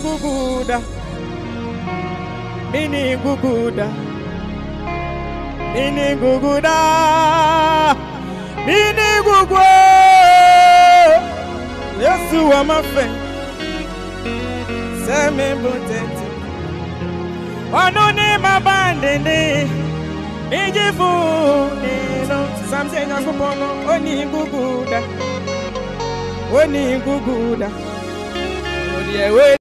guguda. Mini guguda. Mini guguda. Mini gugu. Yesu wa mafe. Seme boteti. Onuni mabandende. Ijifu nino. Samse nyakupono. Oni guguda. Oni guguda. Oni ewe.